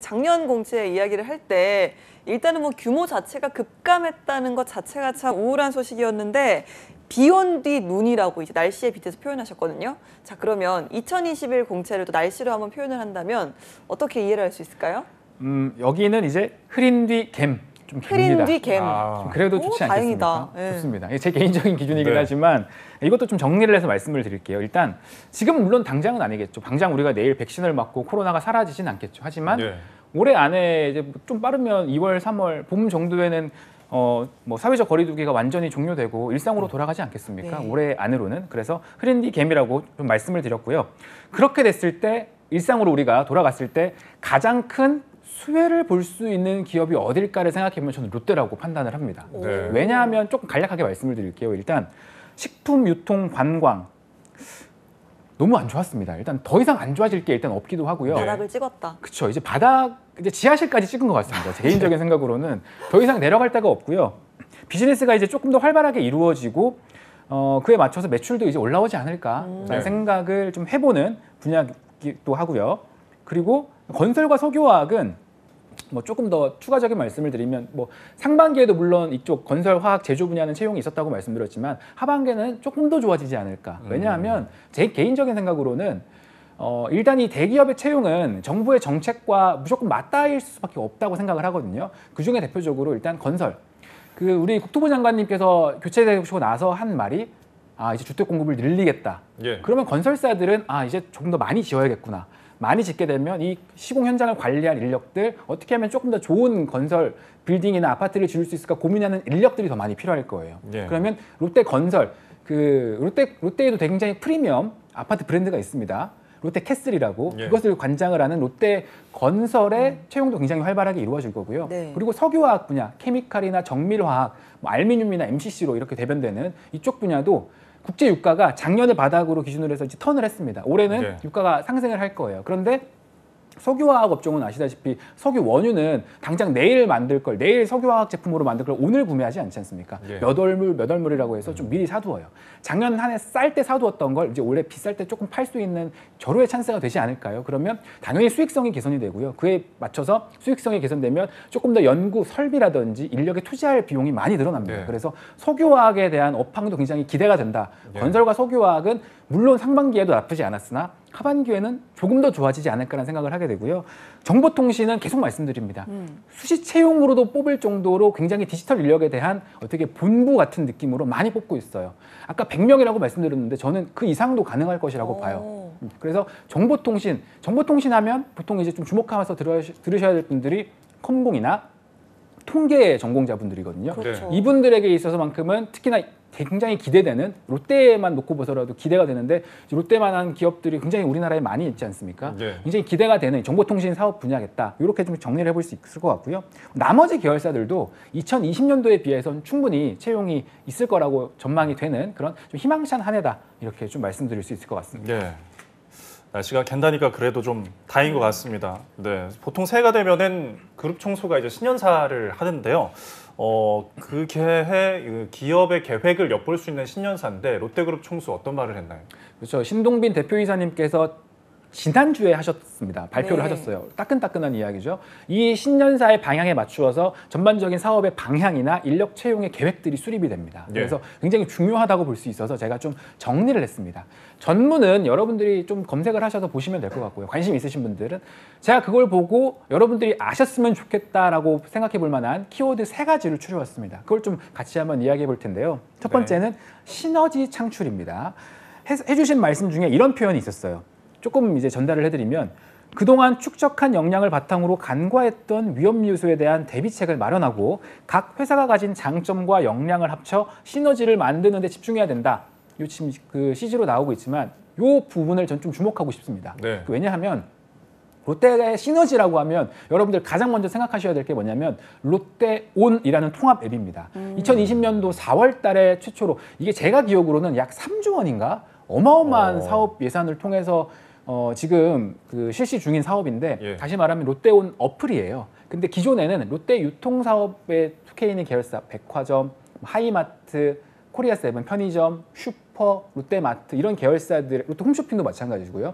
작년 공채 이야기를 할 때 일단은 뭐 규모 자체가 급감했다는 것 자체가 참 우울한 소식이었는데 비 온 뒤 눈이라고 이제 날씨에 빗대서 표현하셨거든요. 자, 그러면 2021 공채를 또 날씨로 한번 표현을 한다면 어떻게 이해를 할 수 있을까요? 여기는 이제 흐린 뒤 갬. 좀 흐린 깁니다. 뒤 갬. 좀 그래도 좋지 다행이다. 않겠습니까? 네. 좋습니다. 제 개인적인 기준이긴 네. 하지만 이것도 좀 정리를 해서 말씀을 드릴게요. 일단 지금 물론 당장은 아니겠죠. 당장 우리가 내일 백신을 맞고 코로나가 사라지진 않겠죠. 하지만 네. 올해 안에 이제 좀 빠르면 2월, 3월 봄 정도에는 뭐 사회적 거리두기가 완전히 종료되고 일상으로 돌아가지 않겠습니까? 네. 올해 안으로는. 그래서 흐린 뒤 갬이라고 좀 말씀을 드렸고요. 그렇게 됐을 때 일상으로 우리가 돌아갔을 때 가장 큰 수혜를 볼 수 있는 기업이 어딜까를 생각해보면 저는 롯데라고 판단을 합니다. 네. 왜냐하면 조금 간략하게 말씀을 드릴게요. 일단 식품, 유통, 관광 너무 안 좋았습니다. 일단 더 이상 안 좋아질 게 일단 없기도 하고요. 바닥을 찍었다. 그렇죠. 이제 이제 지하실까지 찍은 것 같습니다. 제 개인적인 생각으로는 더 이상 내려갈 데가 없고요. 비즈니스가 이제 조금 더 활발하게 이루어지고 그에 맞춰서 매출도 이제 올라오지 않을까라는 네. 생각을 좀 해보는 분야이기도 하고요. 그리고 건설과 석유화학은 뭐 조금 더 추가적인 말씀을 드리면 뭐 상반기에도 물론 이쪽 건설, 화학, 제조 분야는 채용이 있었다고 말씀드렸지만 하반기에는 조금 더 좋아지지 않을까. 왜냐하면 제 개인적인 생각으로는 일단 이 대기업의 채용은 정부의 정책과 무조건 맞닿을 수밖에 없다고 생각을 하거든요. 그중에 대표적으로 일단 건설. 우리 국토부 장관님께서 교체되시고 나서 한 말이 이제 주택 공급을 늘리겠다. 예. 그러면 건설사들은 이제 조금 더 많이 지어야겠구나. 많이 짓게 되면 이 시공 현장을 관리할 인력들 어떻게 하면 조금 더 좋은 건설 빌딩이나 아파트를 지을 수 있을까 고민하는 인력들이 더 많이 필요할 거예요. 예. 그러면 롯데 건설 롯데에도 굉장히 프리미엄 아파트 브랜드가 있습니다. 롯데 캐슬이라고 예. 그것을 관장을 하는 롯데 건설의 채용도 굉장히 활발하게 이루어질 거고요. 네. 그리고 석유화학 분야, 케미칼이나 정밀화학, 뭐 알루미늄이나 MCC로 이렇게 대변되는 이쪽 분야도 국제 유가가 작년을 바닥으로 기준으로 해서 이제 턴을 했습니다. 올해는 네. 유가가 상승을 할 거예요. 그런데 석유화학 업종은 아시다시피 석유 원유는 당장 내일 내일 석유화학 제품으로 만들 걸 오늘 구매하지 않지 않습니까? 예. 몇 월물이라고 해서 좀 미리 사두어요. 작년 한 해 쌀 때 사두었던 걸 이제 올해 비쌀 때 조금 팔 수 있는 절호의 찬스가 되지 않을까요? 그러면 당연히 수익성이 개선이 되고요. 그에 맞춰서 수익성이 개선되면 조금 더 연구 설비라든지 인력에 투자할 비용이 많이 늘어납니다. 네. 그래서 석유화학에 대한 업황도 굉장히 기대가 된다. 예. 건설과 석유화학은 물론 상반기에도 나쁘지 않았으나 하반기에는 조금 더 좋아지지 않을까라는 생각을 하게 되고요. 정보통신은 계속 말씀드립니다. 수시 채용으로도 뽑을 정도로 굉장히 디지털 인력에 대한 어떻게 본부 같은 느낌으로 많이 뽑고 있어요. 아까 100명이라고 말씀드렸는데 저는 그 이상도 가능할 것이라고 봐요. 그래서 정보통신하면 보통 이제 좀 주목하면서 들으셔야 될 분들이 컴공이나 통계 전공자분들이거든요. 그렇죠. 이분들에게 있어서만큼은 특히나 굉장히 기대되는 롯데만 놓고 보서라도 기대가 되는데 롯데만한 기업들이 굉장히 우리나라에 많이 있지 않습니까? 네. 굉장히 기대가 되는 정보통신 사업 분야겠다. 이렇게 좀 정리를 해볼 수 있을 것 같고요. 나머지 계열사들도 2020년도에 비해서는 충분히 채용이 있을 거라고 전망이 되는 그런 좀 희망찬 한 해다. 이렇게 좀 말씀드릴 수 있을 것 같습니다. 네. 날씨가 갠다니까 그래도 좀 다행인 것 같습니다. 네. 보통 새해가 되면은 그룹 청소가 이제 신년사를 하는데요. 그 기업의 계획을 엿볼 수 있는 신년사인데 롯데그룹 총수 어떤 말을 했나요? 그렇죠. 신동빈 대표이사님께서 지난주에 하셨습니다. 발표를 네. 하셨어요. 따끈따끈한 이야기죠. 이 신년사의 방향에 맞추어서 전반적인 사업의 방향이나 인력 채용의 계획들이 수립이 됩니다. 예. 그래서 굉장히 중요하다고 볼 수 있어서 제가 좀 정리를 했습니다. 전문은 여러분들이 좀 검색을 하셔서 보시면 될 것 같고요. 관심 있으신 분들은 제가 그걸 보고 여러분들이 아셨으면 좋겠다라고 생각해 볼 만한 키워드 3가지를 추려왔습니다. 그걸 좀 같이 한번 이야기해 볼 텐데요. 첫 번째는 시너지 창출입니다. 해주신 말씀 중에 이런 표현이 있었어요. 조금 이제 전달을 해드리면 그동안 축적한 역량을 바탕으로 간과했던 위험 요소에 대한 대비책을 마련하고 각 회사가 가진 장점과 역량을 합쳐 시너지를 만드는 데 집중해야 된다. 요 지금 그 CG로 나오고 있지만 요 부분을 전 좀 주목하고 싶습니다. 네. 왜냐하면 롯데의 시너지라고 하면 여러분들 가장 먼저 생각하셔야 될 게 뭐냐면 롯데온이라는 통합 앱입니다. 2020년도 4월 달에 최초로 이게 제가 기억으로는 약 3조 원인가 어마어마한 사업 예산을 통해서 지금 그 실시 중인 사업인데 예. 다시 말하면 롯데온 어플이에요. 근데 기존에는 롯데 유통사업에 속해 있는 계열사 백화점, 하이마트, 코리아세븐 편의점, 슈퍼, 롯데마트 이런 계열사들 롯데 홈쇼핑도 마찬가지고요.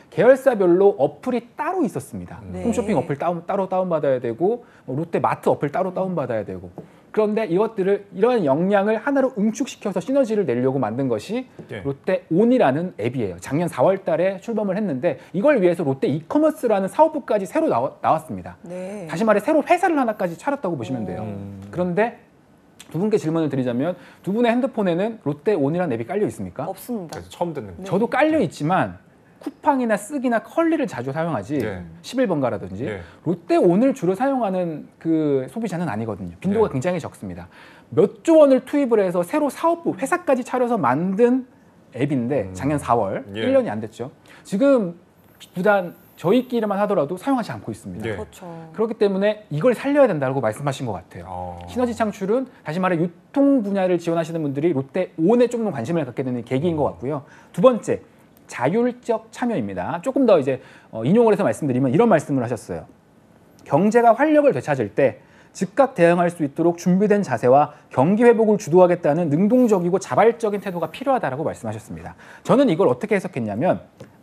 계열사별로 어플이 따로 있었습니다. 네. 홈쇼핑 어플 따로 다운받아야 되고 롯데 마트 어플 따로 다운받아야 되고 그런데 이것들을 이런 역량을 하나로 응축시켜서 시너지를 내려고 만든 것이 예. 롯데온이라는 앱이에요. 작년 4월 달에 출범을 했는데 이걸 위해서 롯데 이커머스라는 사업부까지 새로 나왔습니다. 네. 다시 말해 새로 회사를 하나까지 차렸다고 보시면 돼요. 그런데 두 분께 질문을 드리자면 두 분의 핸드폰에는 롯데온이라는 앱이 깔려 있습니까? 없습니다. 그래서 처음 듣는 네. 저도 깔려 있지만 쿠팡이나 쓰기나 컬리를 자주 사용하지 네. 11번가라든지 네. 롯데온을 주로 사용하는 그 소비자는 아니거든요. 빈도가 네. 굉장히 적습니다. 몇 조 원을 투입을 해서 새로 사업부 회사까지 차려서 만든 앱인데 작년 4월 예. 1년이 안 됐죠. 지금 부단 저희끼리만 하더라도 사용하지 않고 있습니다. 예. 그렇죠. 그렇기 때문에 이걸 살려야 된다고 말씀하신 것 같아요. 시너지 창출은 다시 말해 유통 분야를 지원하시는 분들이 롯데온에 조금 관심을 갖게 되는 계기인 것 같고요. 두 번째, 자율적 참여입니다. 조금 더 이제 인용을 해서 말씀드리면 이런 말씀을 하셨어요. 경제가 활력을 되찾을 때 즉각 대응할 수 있도록 준비된 자세와 경기 회복을 주도하겠다는 능동적이고 자발적인 태도가 필요하다라고 말씀하셨습니다. 저는 이걸 어떻게 해석했냐면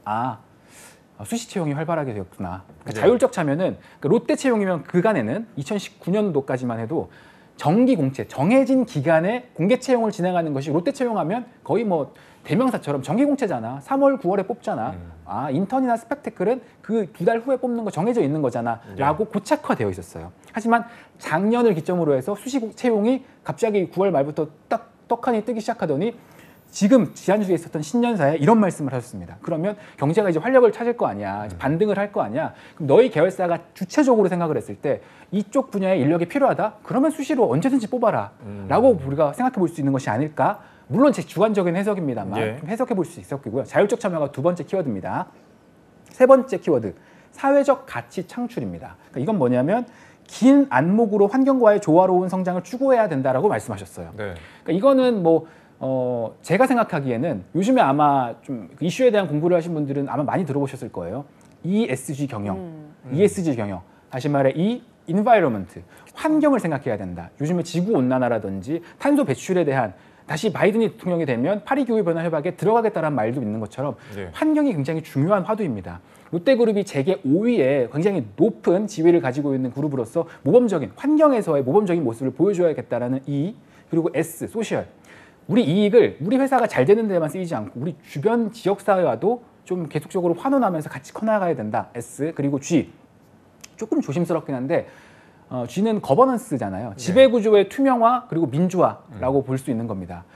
수시 채용이 활발하게 되었구나. 그러니까 네. 자율적 참여는 그러니까 롯데 채용이면 그간에는 2019년도까지만 해도 정기 공채, 정해진 기간에 공개 채용을 진행하는 것이 롯데 채용하면 거의 뭐 대명사처럼 정기 공채잖아. 3월, 9월에 뽑잖아. 인턴이나 스펙테클은 그 2달 후에 뽑는 거 정해져 있는 거잖아. 라고 고착화되어 있었어요. 하지만 작년을 기점으로 해서 수시 채용이 갑자기 9월 말부터 딱 떡하니 뜨기 시작하더니 지금 지난주에 있었던 신년사에 이런 말씀을 하셨습니다. 그러면 경제가 이제 활력을 찾을 거 아니야. 이제 반등을 할 거 아니야. 그럼 너희 계열사가 주체적으로 생각을 했을 때 이쪽 분야의 인력이 필요하다? 그러면 수시로 언제든지 뽑아라. 라고 우리가 생각해 볼 수 있는 것이 아닐까? 물론 제 주관적인 해석입니다만 예. 좀 해석해 볼 수 있었고요. 자율적 참여가 두 번째 키워드입니다. 세 번째 키워드, 사회적 가치 창출입니다. 그러니까 이건 뭐냐면 긴 안목으로 환경과의 조화로운 성장을 추구해야 된다라고 말씀하셨어요. 네. 그러니까 이거는 뭐 제가 생각하기에는 요즘에 아마 좀 이슈에 대한 공부를 하신 분들은 아마 많이 들어보셨을 거예요. ESG 경영, ESG 경영. 다시 말해 environment, 환경을 생각해야 된다. 요즘에 지구 온난화라든지 탄소 배출에 대한 다시 바이든 대통령이 되면 파리 기후 변화 협약에 들어가겠다는 말도 있는 것처럼 네. 환경이 굉장히 중요한 화두입니다. 롯데그룹이 세계 5위에 굉장히 높은 지위를 가지고 있는 그룹으로서 모범적인 환경에서의 모범적인 모습을 보여줘야겠다라는 E, 그리고 S, 소셜. 우리 이익을 우리 회사가 잘 되는 데만 쓰이지 않고 우리 주변 지역 사회와도 좀 계속적으로 환원하면서 같이 커나가야 된다. S, 그리고 G. 조금 조심스럽긴 한데 G는 거버넌스잖아요. 지배구조의 투명화 그리고 민주화라고 볼 수 있는 겁니다.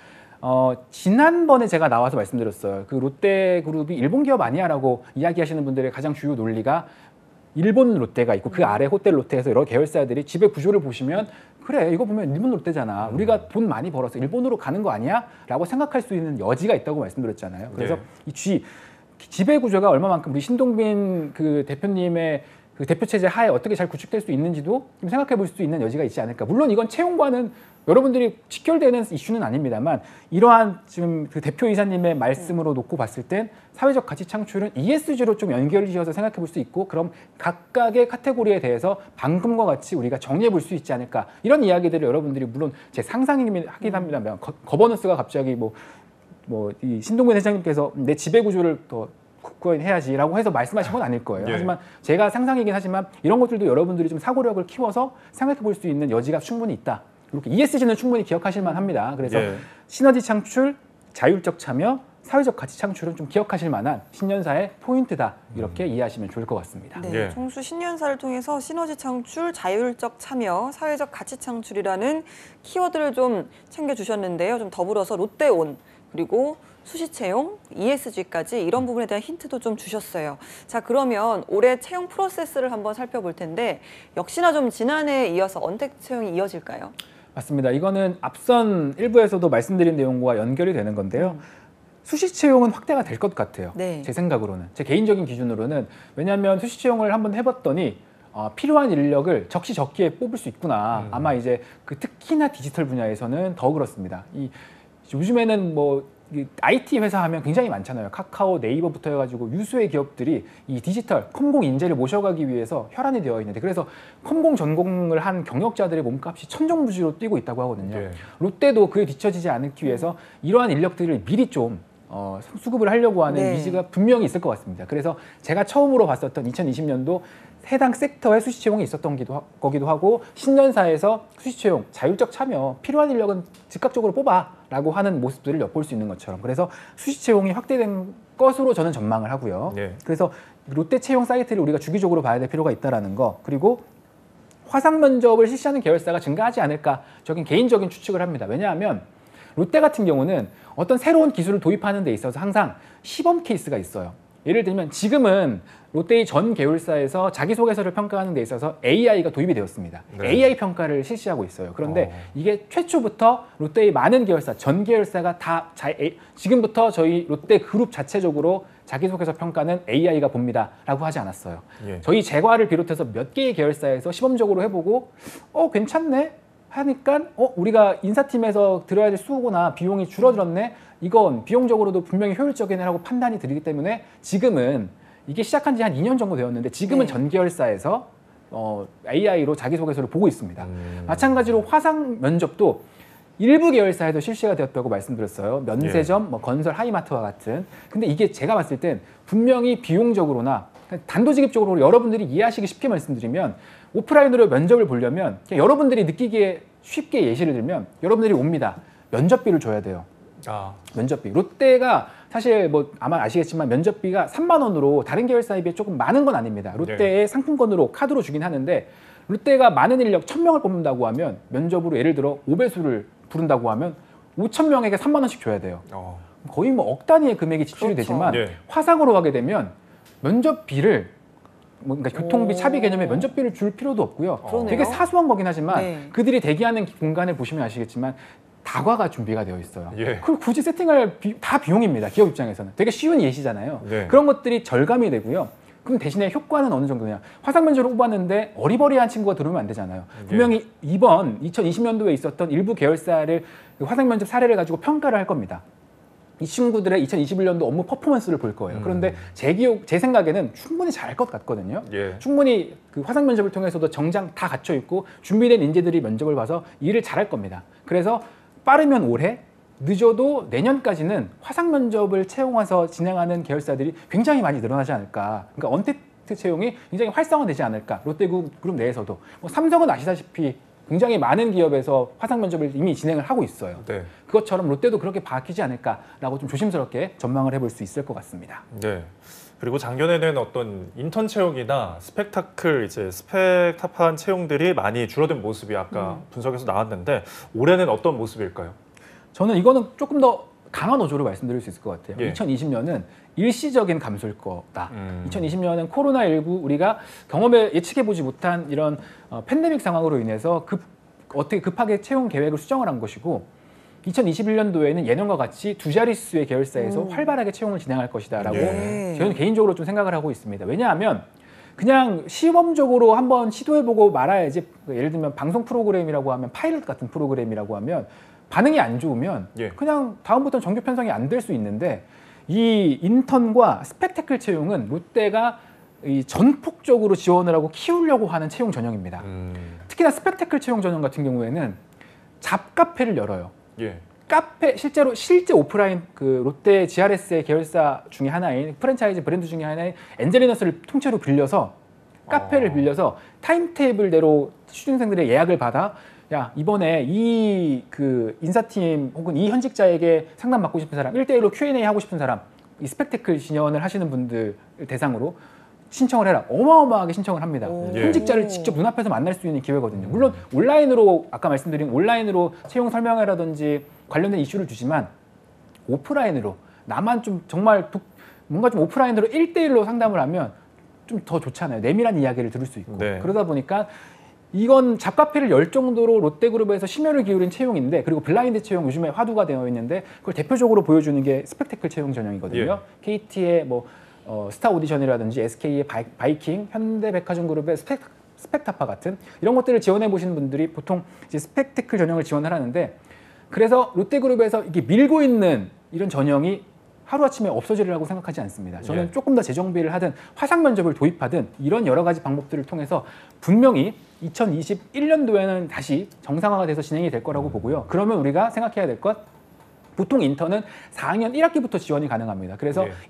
지난번에 제가 나와서 말씀드렸어요. 그 롯데그룹이 일본 기업 아니야라고 이야기하시는 분들의 가장 주요 논리가 일본 롯데가 있고 그 아래 호텔 롯데에서 여러 계열사들이 지배 구조를 보시면 그래 이거 보면 일본 롯데잖아. 우리가 돈 많이 벌어서 일본으로 가는 거 아니야? 라고 생각할 수 있는 여지가 있다고 말씀드렸잖아요. 그래서 네. 이 G, 지배 구조가 얼마만큼 우리 신동빈 그 대표님의 그 대표 체제 하에 어떻게 잘 구축될 수 있는지도 좀 생각해 볼 수 있는 여지가 있지 않을까. 물론 이건 채용과는 여러분들이 직결되는 이슈는 아닙니다만 이러한 지금 그 대표이사님의 말씀으로 놓고 봤을 땐 사회적 가치 창출은 ESG로 좀 연결을 지어서 생각해 볼 수 있고 그럼 각각의 카테고리에 대해서 방금과 같이 우리가 정리해 볼 수 있지 않을까. 이런 이야기들을 여러분들이 물론 제 상상이긴 합니다만 거버넌스가 갑자기 이 신동근 회장님께서 내 지배 구조를 더 해야지라고 해서 말씀하신 건 아닐 거예요. 예. 하지만 제가 상상이긴 하지만 이런 것들도 여러분들이 좀 사고력을 키워서 생각해 볼 수 있는 여지가 충분히 있다. 이렇게 ESG는 충분히 기억하실 만합니다. 그래서 예. 시너지 창출, 자율적 참여, 사회적 가치 창출은 좀 기억하실 만한 신년사의 포인트다. 이렇게 이해하시면 좋을 것 같습니다. 네, 예. 청수 신년사를 통해서 시너지 창출, 자율적 참여, 사회적 가치 창출이라는 키워드를 좀 챙겨주셨는데요. 좀 더불어서 롯데온, 그리고 수시 채용, ESG까지 이런 부분에 대한 힌트도 좀 주셨어요. 자, 그러면 올해 채용 프로세스를 한번 살펴볼 텐데 역시나 좀 지난해에 이어서 언택 채용이 이어질까요? 맞습니다. 이거는 앞선 일부에서도 말씀드린 내용과 연결이 되는 건데요. 수시 채용은 확대가 될 것 같아요. 네. 제 생각으로는. 제 개인적인 기준으로는. 왜냐하면 수시 채용을 한번 해봤더니 필요한 인력을 적시적기에 뽑을 수 있구나. 아마 이제 그 특히나 디지털 분야에서는 더 그렇습니다. 요즘에는 IT 회사 하면 굉장히 많잖아요. 카카오, 네이버부터 해가지고 유수의 기업들이 이 디지털 컴공 인재를 모셔가기 위해서 혈안이 되어 있는데 그래서 컴공 전공을 한 경력자들의 몸값이 천정부지로 뛰고 있다고 하거든요. 예. 롯데도 그에 뒤처지지 않기 위해서 이러한 인력들을 미리 좀 수급을 하려고 하는 네. 의지가 분명히 있을 것 같습니다. 그래서 제가 처음으로 봤었던 2020년도 해당 섹터에 수시 채용이 있었던 거기도 하고 신년사에서 수시 채용, 자율적 참여, 필요한 인력은 즉각적으로 뽑아라고 하는 모습들을 엿볼 수 있는 것처럼 그래서 수시 채용이 확대된 것으로 저는 전망을 하고요. 예. 그래서 롯데 채용 사이트를 우리가 주기적으로 봐야 될 필요가 있다라는 거 그리고 화상 면접을 실시하는 계열사가 증가하지 않을까 저긴 개인적인 추측을 합니다. 왜냐하면 롯데 같은 경우는 어떤 새로운 기술을 도입하는 데 있어서 항상 시범 케이스가 있어요. 예를 들면 지금은 롯데의 전 계열사에서 자기소개서를 평가하는 데 있어서 AI가 도입이 되었습니다. 네. AI 평가를 실시하고 있어요. 그런데 이게 최초부터 롯데의 많은 계열사, 전 계열사가 다 지금부터 저희 롯데 그룹 자체적으로 자기소개서 평가는 AI가 봅니다 라고 하지 않았어요. 예. 저희 제과를 비롯해서 몇 개의 계열사에서 시범적으로 해보고 괜찮네 하니까 우리가 인사팀에서 들어야 될 수고나 비용이 줄어들었네 이건 비용적으로도 분명히 효율적이네라고 판단이 들기 때문에 지금은 이게 시작한 지 한 2년 정도 되었는데 지금은 네. 전 계열사에서 AI로 자기소개서를 보고 있습니다. 마찬가지로 화상 면접도 일부 계열사에도 실시가 되었다고 말씀드렸어요. 면세점, 뭐 건설, 하이마트와 같은. 근데 이게 제가 봤을 땐 분명히 비용적으로나 단도직입적으로 여러분들이 이해하시기 쉽게 말씀드리면 오프라인으로 면접을 보려면 그냥 여러분들이 느끼기에 쉽게 예시를 들면 여러분들이 옵니다. 면접비를 줘야 돼요. 면접비. 롯데가 사실 뭐 아마 아시겠지만 면접비가 3만 원으로 다른 계열사에 비해 조금 많은 건 아닙니다. 롯데의 상품권으로 카드로 주긴 하는데 롯데가 많은 인력 1,000명을 뽑는다고 하면 면접으로 예를 들어 5배수를 부른다고 하면 5,000명에게 3만 원씩 줘야 돼요. 거의 뭐 억 단위의 금액이 지출이 그렇죠. 되지만 예. 화상으로 하게 되면 면접비를 그러니까 교통비, 차비 개념에 면접비를 줄 필요도 없고요. 그러네요. 되게 사소한 거긴 하지만 네. 그들이 대기하는 공간을 보시면 아시겠지만 다과가 준비가 되어 있어요. 예. 그걸 굳이 세팅할 다 비용입니다. 기업 입장에서는. 되게 쉬운 예시잖아요. 네. 그런 것들이 절감이 되고요. 그럼 대신에 효과는 어느 정도냐. 화상 면접을 뽑았는데 어리버리한 친구가 들어오면 안 되잖아요. 분명히 이번 2020년도에 있었던 일부 계열사를 화상 면접 사례를 가지고 평가를 할 겁니다. 이 친구들의 2021년도 업무 퍼포먼스를 볼 거예요. 그런데 제 생각에는 충분히 잘할 것 같거든요. 예. 충분히 그 화상 면접을 통해서도 정장 다 갖춰 있고 준비된 인재들이 면접을 봐서 일을 잘할 겁니다. 그래서 빠르면 올해, 늦어도 내년까지는 화상 면접을 채용해서 진행하는 계열사들이 굉장히 많이 늘어나지 않을까. 그러니까 언택트 채용이 굉장히 활성화되지 않을까. 롯데그룹 내에서도. 뭐 삼성은 아시다시피 굉장히 많은 기업에서 화상 면접을 이미 진행을 하고 있어요. 네. 그것처럼 롯데도 그렇게 바뀌지 않을까라고 좀 조심스럽게 전망을 해볼 수 있을 것 같습니다. 네. 그리고 작년에는 어떤 인턴 채용이나 스펙타파한 채용들이 많이 줄어든 모습이 아까 분석에서 나왔는데 올해는 어떤 모습일까요? 저는 이거는 조금 더 강한 어조로 말씀드릴 수 있을 것 같아요. 예. 2020년은 일시적인 감소일 거다. 2020년은 코로나19 우리가 경험에 예측해보지 못한 이런 팬데믹 상황으로 인해서 어떻게 급하게 채용 계획을 수정을 한 것이고 2021년도에는 예년과 같이 두 자릿수의 계열사에서 활발하게 채용을 진행할 것이다라고 예. 저는 개인적으로 좀 생각을 하고 있습니다. 왜냐하면 그냥 시범적으로 한번 시도해보고 말아야지. 예를 들면 방송 프로그램이라고 하면 파일럿 같은 프로그램이라고 하면 반응이 안 좋으면 예. 그냥 다음부터는 정규 편성이 안 될 수 있는데 이 인턴과 스펙테클 채용은 롯데가 이 전폭적으로 지원을 하고 키우려고 하는 채용 전형입니다. 특히나 스펙테클 채용 전형 같은 경우에는 잡카페를 열어요. 예. 실제 오프라인 그 롯데 GRS의 계열사 중에 하나인 프랜차이즈 브랜드 중에 하나인 엔젤리너스를 통째로 빌려서 카페를 빌려서 타임테이블대로 취준생들의 예약을 받아 야 이번에 이 그 인사팀 혹은 이 현직자에게 상담 받고 싶은 사람 1대1로 Q&A 하고 싶은 사람 이 스펙테클 진연을 하시는 분들 대상으로 신청을 해라. 어마어마하게 신청을 합니다. 예. 현직자를 직접 눈앞에서 만날 수 있는 기회거든요. 물론 온라인으로 아까 말씀드린 온라인으로 채용 설명회라든지 관련된 이슈를 주지만 오프라인으로 나만 좀 정말 뭔가 좀 오프라인으로 1대1로 상담을 하면 좀 더 좋잖아요. 내밀한 이야기를 들을 수 있고. 네. 그러다 보니까 이건 잡카페를 열 정도로 롯데그룹에서 심혈을 기울인 채용인데 그리고 블라인드 채용 요즘에 화두가 되어 있는데 그걸 대표적으로 보여주는 게 스펙테클 채용 전형이거든요. KT의 뭐 스타 오디션이라든지 SK의 바이킹, 현대백화점 그룹의 스펙타파 같은 이런 것들을 지원해 보시는 분들이 보통 이제 스펙테클 전형을 지원을 하는데 그래서 롯데그룹에서 이게 밀고 있는 이런 전형이 하루아침에 없어지리라고 생각하지 않습니다. 저는 예. 조금 더 재정비를 하든 화상 면접을 도입하든 이런 여러 가지 방법들을 통해서 분명히 2021년도에는 다시 정상화가 돼서 진행이 될 거라고 보고요. 그러면 우리가 생각해야 될 것 보통 인턴은 4학년 1학기부터 지원이 가능합니다. 그래서 네.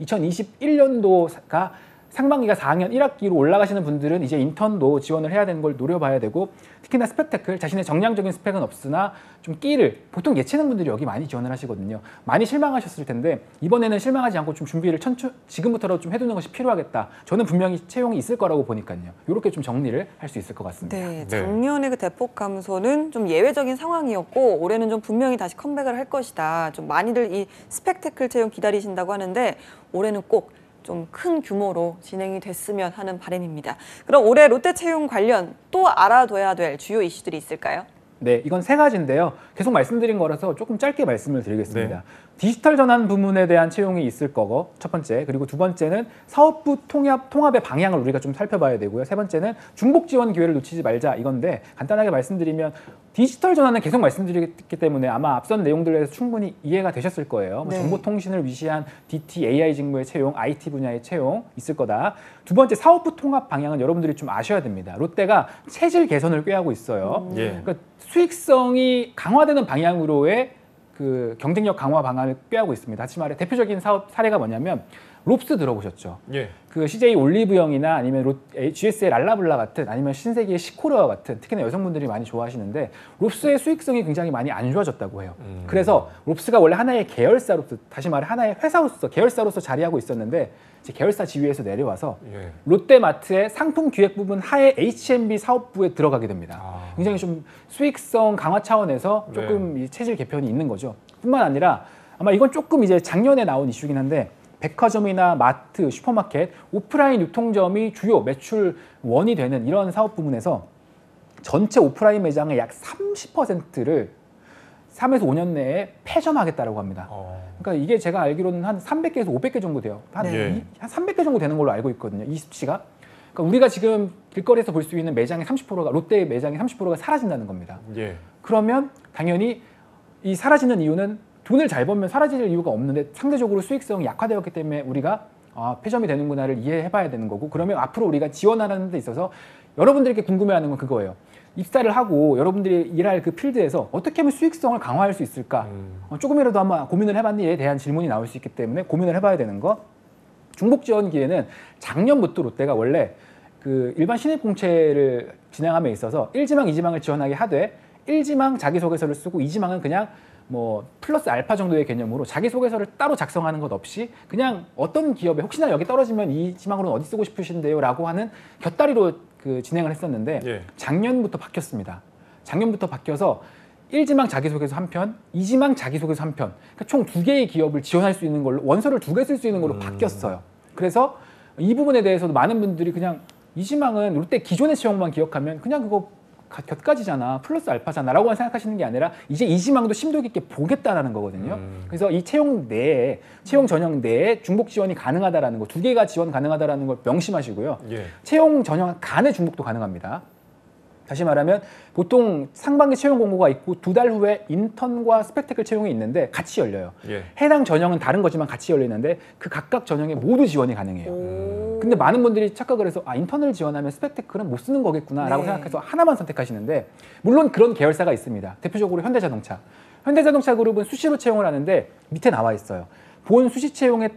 2021년도가 상반기가 4학년 1학기로 올라가시는 분들은 이제 인턴도 지원을 해야 되는 걸 노려봐야 되고, 특히나 스펙테클, 자신의 정량적인 스펙은 없으나 좀 끼를, 보통 예체능 분들이 여기 많이 지원을 하시거든요. 많이 실망하셨을 텐데 이번에는 실망하지 않고 좀 준비를 지금부터라도 좀 해두는 것이 필요하겠다. 저는 분명히 채용이 있을 거라고 보니까요. 이렇게 좀 정리를 할 수 있을 것 같습니다. 네, 작년에 그 대폭 감소는 좀 예외적인 상황이었고 올해는 좀 분명히 다시 컴백을 할 것이다. 좀 많이들 이 스펙테클 채용 기다리신다고 하는데 올해는 꼭 좀 큰 규모로 진행이 됐으면 하는 바람입니다. 그럼 올해 롯데 채용 관련 또 알아둬야 될 주요 이슈들이 있을까요? 네, 이건 세 가지인데요. 계속 말씀드린 거라서 조금 짧게 말씀을 드리겠습니다. 네. 디지털 전환 부문에 대한 채용이 있을 거고, 첫 번째. 그리고 두 번째는 사업부 통합의 방향을 우리가 좀 살펴봐야 되고요. 세 번째는 중복 지원 기회를 놓치지 말자, 이건데 간단하게 말씀드리면 디지털 전환은 계속 말씀드리기 때문에 아마 앞선 내용들에서 충분히 이해가 되셨을 거예요. 뭐 네. 정보통신을 위시한 DT, AI 직무의 채용, IT 분야의 채용 있을 거다. 두 번째, 사업부 통합 방향은 여러분들이 좀 아셔야 됩니다. 롯데가 체질 개선을 꾀하고 있어요. 예. 그러니까 수익성이 강화되는 방향으로의 그 경쟁력 강화 방안을 꾀하고 있습니다. 다시 말해 대표적인 사업 사례가 뭐냐면 롭스 들어보셨죠? 예. 그 CJ 올리브영이나 아니면 GS의 랄라블라 같은, 아니면 신세계의 시코르와 같은, 특히나 여성분들이 많이 좋아하시는데 롭스의 수익성이 굉장히 많이 안 좋아졌다고 해요. 그래서 롭스가 원래 하나의 계열사로서, 다시 말해 하나의 회사로서 계열사로서 자리하고 있었는데 이제 계열사 지위에서 내려와서 예. 롯데마트의 상품 기획 부분 하에 H&B 사업부에 들어가게 됩니다. 아. 굉장히 좀 수익성 강화 차원에서 조금 이 체질 개편이 있는 거죠. 뿐만 아니라 아마 이건 조금 이제 작년에 나온 이슈긴 한데, 백화점이나 마트, 슈퍼마켓, 오프라인 유통점이 주요 매출원이 되는 이런 사업 부문에서 전체 오프라인 매장의 약 30%를 3에서 5년 내에 폐점하겠다라고 합니다. 그러니까 이게 제가 알기로는 한 300개에서 500개 정도 돼요. 한 300개 정도 되는 걸로 알고 있거든요. 이 수치가. 그러니까 우리가 지금 길거리에서 볼 수 있는 매장의 30%가, 롯데 매장의 30%가 사라진다는 겁니다. 예. 그러면 당연히 이 사라지는 이유는 돈을 잘 벌면 사라질 이유가 없는데 상대적으로 수익성이 약화되었기 때문에 우리가 폐점이 되는구나를 이해해봐야 되는 거고, 그러면 앞으로 우리가 지원하는 데 있어서 여러분들께 궁금해하는 건 그거예요. 입사를 하고 여러분들이 일할 그 필드에서 어떻게 하면 수익성을 강화할 수 있을까? 조금이라도 한번 고민을 해봤니에 대한 질문이 나올 수 있기 때문에 고민을 해봐야 되는 거. 중복 지원 기회는 작년부터 롯데가 원래 그 일반 신입 공채를 진행함에 있어서 1지망, 2지망을 지원하게 하되 1지망 자기소개서를 쓰고 2지망은 그냥 뭐 플러스 알파 정도의 개념으로 자기소개서를 따로 작성하는 것 없이 그냥 어떤 기업에 혹시나 여기 떨어지면 이 지망으로는 어디 쓰고 싶으신데요? 라고 하는 곁다리로 그 진행을 했었는데 예. 작년부터 바뀌었습니다. 작년부터 바뀌어서 1지망 자기소개서 한 편, 2지망 자기소개서 한 편, 그러니까 총 2개의 기업을 지원할 수 있는 걸로, 원서를 2개 쓸 수 있는 걸로 바뀌었어요. 그래서 이 부분에 대해서도 많은 분들이 그냥 2지망은 롯데 기존의 채용만 기억하면 그냥 그거 곁가지잖아, 플러스 알파잖아 라고만 생각하시는 게 아니라 이제 2지망도 심도 깊게 보겠다라는 거거든요. 그래서 이 채용 내에, 채용 전형 내에 중복 지원이 가능하다라는 거, 2개가 지원 가능하다라는 걸 명심하시고요. 예. 채용 전형 간의 중복도 가능합니다. 다시 말하면 보통 상반기 채용 공고가 있고 2달 후에 인턴과 스펙테클 채용이 있는데 같이 열려요. 예. 해당 전형은 다른 거지만 같이 열리는데 그 각각 전형에 모두 지원이 가능해요. 근데 많은 분들이 착각을 해서 인턴을 지원하면 스펙테클은 못 쓰는 거겠구나라고 생각해서 하나만 선택하시는데, 물론 그런 계열사가 있습니다. 대표적으로 현대자동차. 현대자동차 그룹은 수시로 채용을 하는데 밑에 나와 있어요. 본 수시 채용에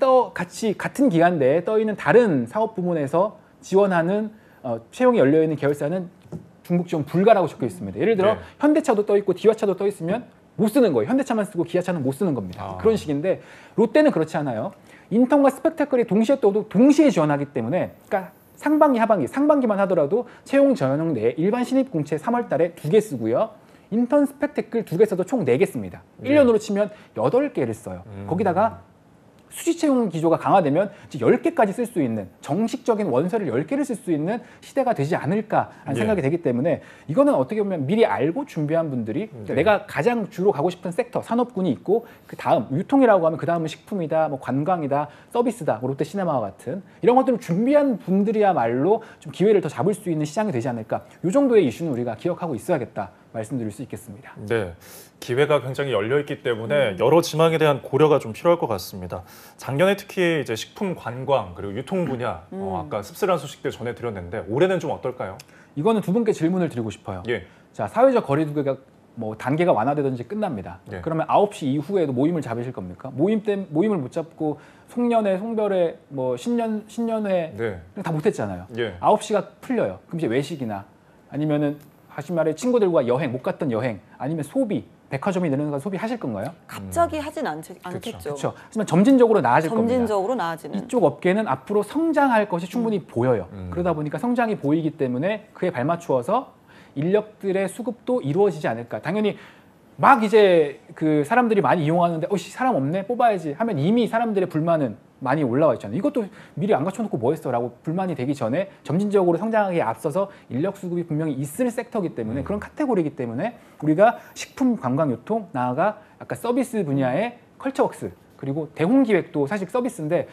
같은 기간 내에 떠 있는 다른 사업 부문에서 지원하는 채용이 열려 있는 계열사는 중복 지원 불가라고 적혀 있습니다. 예를 들어 현대차도 떠 있고 기아차도 떠 있으면 못 쓰는 거예요. 현대차만 쓰고 기아차는 못 쓰는 겁니다. 그런 식인데 롯데는 그렇지 않아요. 인턴과 스펙테클이 동시에 떠도 동시에 지원하기 때문에, 그러니까 상반기, 하반기, 상반기만 하더라도 채용 전형 내에 일반 신입 공채 3월 달에 2개 쓰고요. 인턴 스펙테클 2개 써도 총 4개 씁니다. 1년으로 치면 8개를 써요. 거기다가 수시 채용 기조가 강화되면 이제 10개까지 쓸 수 있는, 정식적인 원서를 10개를 쓸 수 있는 시대가 되지 않을까라는 생각이 되기 때문에 이거는 어떻게 보면 미리 알고 준비한 분들이 내가 가장 주로 가고 싶은 섹터, 산업군이 있고 그 다음 유통이라고 하면 그 다음은 식품이다, 뭐 관광이다, 서비스다, 뭐 롯데 시네마와 같은 이런 것들을 준비한 분들이야말로 좀 기회를 더 잡을 수 있는 시장이 되지 않을까. 이 정도의 이슈는 우리가 기억하고 있어야겠다 말씀드릴 수 있겠습니다. 네, 기회가 굉장히 열려 있기 때문에 여러 지망에 대한 고려가 좀 필요할 것 같습니다. 작년에 특히 이제 식품, 관광 그리고 유통 분야 아까 씁쓸한 소식들 전해드렸는데 올해는 좀 어떨까요? 이거는 두 분께 질문을 드리고 싶어요. 예, 자, 사회적 거리두기가 뭐 단계가 완화되든지 끝납니다. 예. 그러면 9시 이후에도 모임을 잡으실 겁니까? 모임을 못 잡고 송년회, 송별회, 뭐 신년회 네. 다 못했잖아요. 예. 9시가 풀려요. 그럼 이제 외식이나 아니면은 다시 말해 친구들과 여행, 못 갔던 여행, 아니면 소비, 백화점이 내려가서 소비하실 건가요? 갑자기 하진 않겠죠. 그렇죠. 하지만 점진적으로 나아질 겁니다. 점진적으로 나아지는. 이쪽 업계는 앞으로 성장할 것이 충분히 보여요. 그러다 보니까 성장이 보이기 때문에 그에 발맞추어서 인력들의 수급도 이루어지지 않을까. 당연히 막 이제 그 사람들이 많이 이용하는데 사람 없네 뽑아야지 하면 이미 사람들의 불만은 많이 올라와 있잖아요. 이것도 미리 안 갖춰놓고 뭐 했어 라고 불만이 되기 전에 점진적으로 성장하기에 앞서서 인력 수급이 분명히 있을 섹터이기 때문에 그런 카테고리이기 때문에 우리가 식품, 관광, 유통, 나아가 아까 서비스 분야의 컬처웍스 그리고 대홍기획도 사실 서비스인데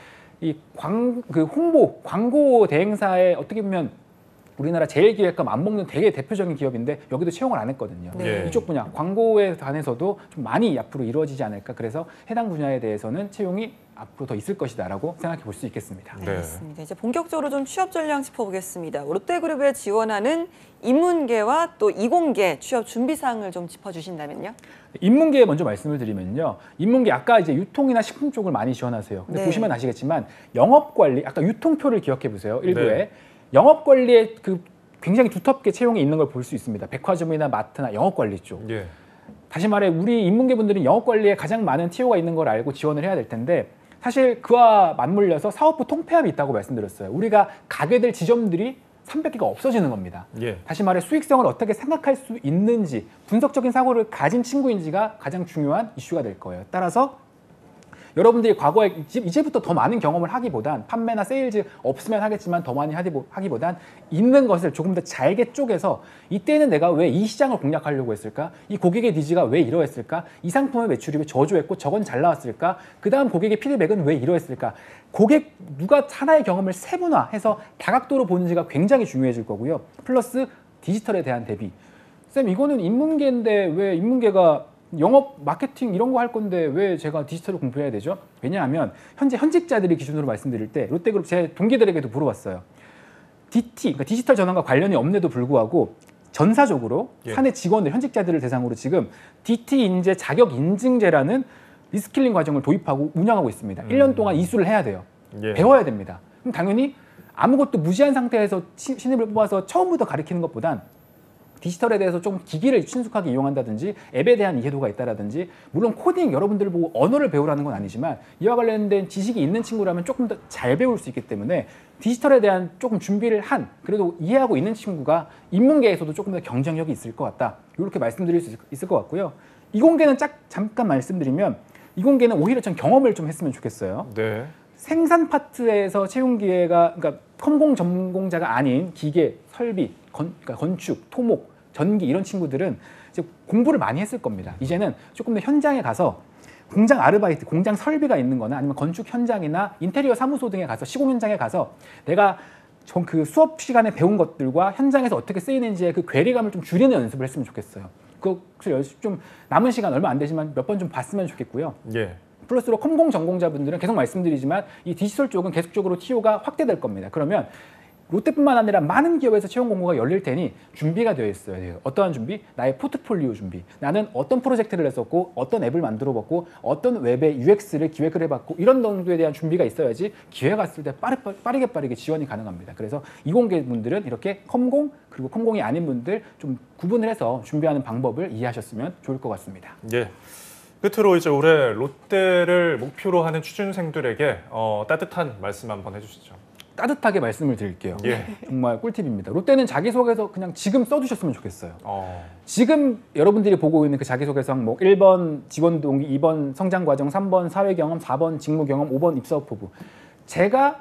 홍보, 광고 대행사에 어떻게 보면 우리나라 제일기획과 맞먹는 되게 대표적인 기업인데 여기도 채용을 안 했거든요. 네. 이쪽 분야, 광고에 관해서도 좀 많이 앞으로 이루어지지 않을까. 그래서 해당 분야에 대해서는 채용이 앞으로 더 있을 것이다라고 생각해 볼 수 있겠습니다. 네. 알겠습니다. 이제 본격적으로 좀 취업 전략 짚어보겠습니다. 롯데그룹에 지원하는 인문계와 또 이공계 취업 준비 사항을 좀 짚어주신다면요. 인문계 먼저 말씀을 드리면요. 인문계 아까 이제 유통이나 식품 쪽을 많이 지원하세요. 근데 네. 보시면 아시겠지만 영업관리, 아까 유통표를 기억해 보세요. 일부에. 네. 영업관리에 그 굉장히 두텁게 채용이 있는 걸 볼 수 있습니다. 백화점이나 마트나 영업관리 쪽. 예. 다시 말해 우리 인문계 분들은 영업관리에 가장 많은 TO가 있는 걸 알고 지원을 해야 될 텐데 사실 그와 맞물려서 사업부 통폐합이 있다고 말씀드렸어요. 우리가 가게 될 지점들이 300개가 없어지는 겁니다. 예. 다시 말해 수익성을 어떻게 생각할 수 있는지 분석적인 사고를 가진 친구인지가 가장 중요한 이슈가 될 거예요. 따라서 여러분들이 과거에 이제부터 더 많은 경험을 하기보단 판매나 세일즈 없으면 하겠지만 더 많이 하기보단 있는 것을 조금 더 잘게 쪼개서 이때는 내가 왜 이 시장을 공략하려고 했을까? 이 고객의 니즈가 왜 이러했을까? 이 상품의 매출이 왜 저조했고 저건 잘 나왔을까? 그 다음 고객의 피드백은 왜 이러했을까? 고객 누가 하나의 경험을 세분화해서 다각도로 보는지가 굉장히 중요해질 거고요. 플러스 디지털에 대한 대비. 쌤 이거는 인문계인데 왜 인문계가 영업, 마케팅 이런 거 할 건데 왜 제가 디지털을 공부해야 되죠? 왜냐하면 현재 현직자들이 기준으로 말씀드릴 때 롯데그룹 제 동기들에게도 물어봤어요. DT, 그러니까 디지털 전환과 관련이 없는데도 불구하고 전사적으로 예. 사내 직원들, 현직자들을 대상으로 지금 DT 인재 자격 인증제라는 리스킬링 과정을 도입하고 운영하고 있습니다. 1년 동안 이수를 해야 돼요. 예. 배워야 됩니다. 그럼 당연히 아무것도 무지한 상태에서 신입을 뽑아서 처음부터 가르치는 것보단 디지털에 대해서 좀 기기를 친숙하게 이용한다든지 앱에 대한 이해도가 있다라든지 물론 코딩 여러분들 보고 언어를 배우라는 건 아니지만 이와 관련된 지식이 있는 친구라면 조금 더 잘 배울 수 있기 때문에 디지털에 대한 조금 준비를 한 그래도 이해하고 있는 친구가 인문계에서도 조금 더 경쟁력이 있을 것 같다. 이렇게 말씀드릴 수 있을 것 같고요. 이공계는 잠깐 말씀드리면 이공계는 오히려 전 경험을 좀 했으면 좋겠어요. 네. 생산 파트에서 채용 기회가 그러니까 컴공 전공자가 아닌 기계, 설비, 그러니까 건축, 토목, 전기 이런 친구들은 이제 공부를 많이 했을 겁니다. 이제는 조금 더 현장에 가서 공장 아르바이트, 공장 설비가 있는 거나 아니면 건축 현장이나 인테리어 사무소 등에 가서 시공 현장에 가서 내가 그 수업 시간에 배운 것들과 현장에서 어떻게 쓰이는지의 그 괴리감을 좀 줄이는 연습을 했으면 좋겠어요. 그것을 연습 좀 남은 시간 얼마 안 되지만 몇 번 좀 봤으면 좋겠고요. 예. 플러스로 컴공 전공자분들은 계속 말씀드리지만 이 디지털 쪽은 계속적으로 TO가 확대될 겁니다. 그러면 롯데뿐만 아니라 많은 기업에서 채용 공고가 열릴 테니 준비가 되어 있어야 돼요. 어떠한 준비? 나의 포트폴리오 준비. 나는 어떤 프로젝트를 했었고 어떤 앱을 만들어봤고 어떤 웹의 UX를 기획을 해봤고 이런 정도에 대한 준비가 있어야지 기회가 왔을 때 빠르게 지원이 가능합니다. 그래서 이공계 분들은 이렇게 컴공 그리고 컴공이 아닌 분들 좀 구분을 해서 준비하는 방법을 이해하셨으면 좋을 것 같습니다. 예. 끝으로 이제 올해 롯데를 목표로 하는 취준생들에게 따뜻한 말씀 한번 해주시죠. 따뜻하게 말씀을 드릴게요. 예. 정말 꿀팁입니다. 롯데는 자기소개서 그냥 지금 써두셨으면 좋겠어요. 어. 지금 여러분들이 보고 있는 그 자기소개서 항목 1번 지원 동기, 2번 성장 과정, 3번 사회 경험, 4번 직무 경험, 5번 입사업 포부. 제가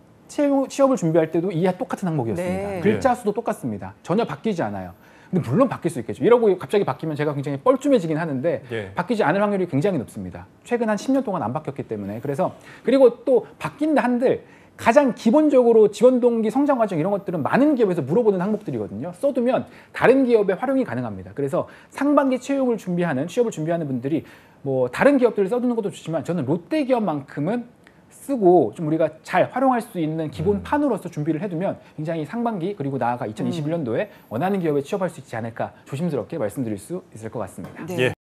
취업을 준비할 때도 이해 똑같은 항목이었습니다. 네. 글자 수도 똑같습니다. 전혀 바뀌지 않아요. 근데 물론 바뀔 수 있겠죠. 이러고 갑자기 바뀌면 제가 굉장히 뻘쭘해지긴 하는데 예. 바뀌지 않을 확률이 굉장히 높습니다. 최근 한 10년 동안 안 바뀌었기 때문에. 그래서 그리고 또 바뀐다 한들 가장 기본적으로 지원 동기, 성장 과정 이런 것들은 많은 기업에서 물어보는 항목들이거든요. 써두면 다른 기업에 활용이 가능합니다. 그래서 상반기 취업을 준비하는 분들이 뭐 다른 기업들을 써두는 것도 좋지만 저는 롯데 기업만큼은 쓰고 좀 우리가 잘 활용할 수 있는 기본 판으로서 준비를 해두면 굉장히 상반기 그리고 나아가 2021년도에 원하는 기업에 취업할 수 있지 않을까 조심스럽게 말씀드릴 수 있을 것 같습니다. 네. 예.